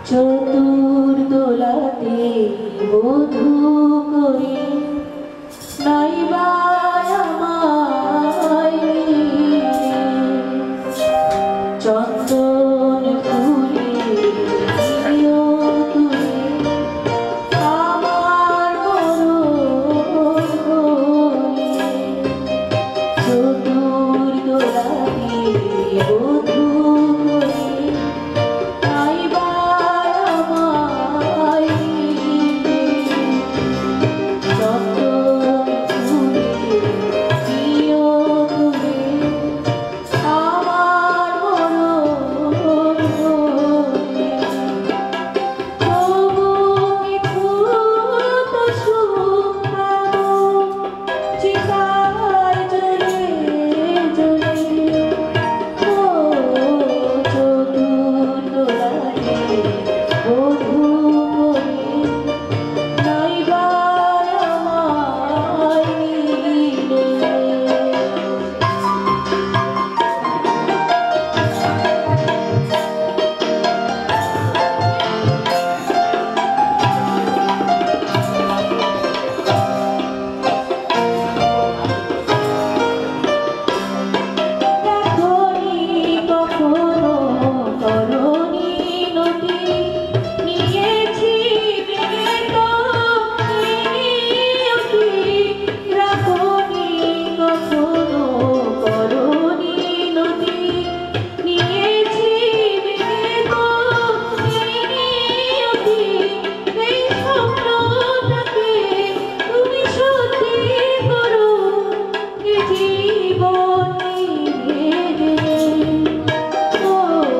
চতুর্দোলাতে বধূ করে নাইবা আমায় নিয়ে চন্দন ফুলে দিও তুলে আমার মরণ হলে চতুর্দোলাতে বধূ করে নাইবা আমায় নিয়ে চন্দন ফুলে দিও তুলে আমার মরণ হলে তবু কিছু তো সুখ পাবো চিতায় জ্বলে জ্বলে ও চতুর্দোলাতে বধূ করে নাইবা আমায় নিলে দেখনি কখনো করনি নদী নিয়েছি বিনীত নিয়তি রাখনি কখনো করনি নদী নিয়েছি বিনীত নিয়তি এই স্বপ্নটাকে তুমি সত্যি করো এ জীবনে ও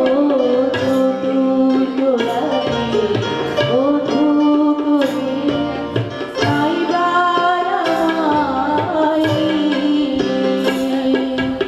চতুর্দোলাতে বধূ করে নাইবা আমায় নিলে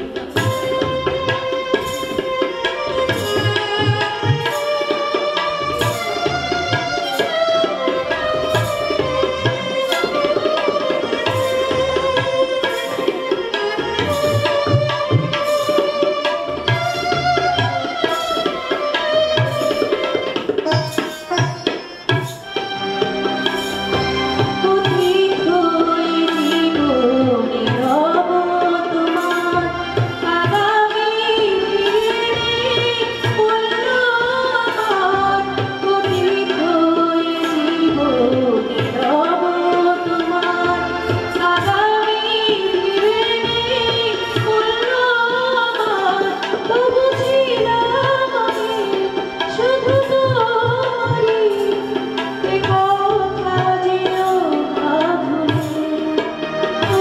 পথিক হয়ে জীবনে রব তোমার আগামী দিনে বলল আমার পথিক হয়ে জীবনে রব তোমার আগামী দিনে বলল আমার তবু ছিলাম আমি শুধু তোমারই এ কথা যেও না ভুলে ও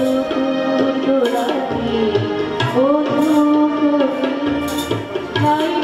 চতুর্দোলাতে বধূ করে নাইবা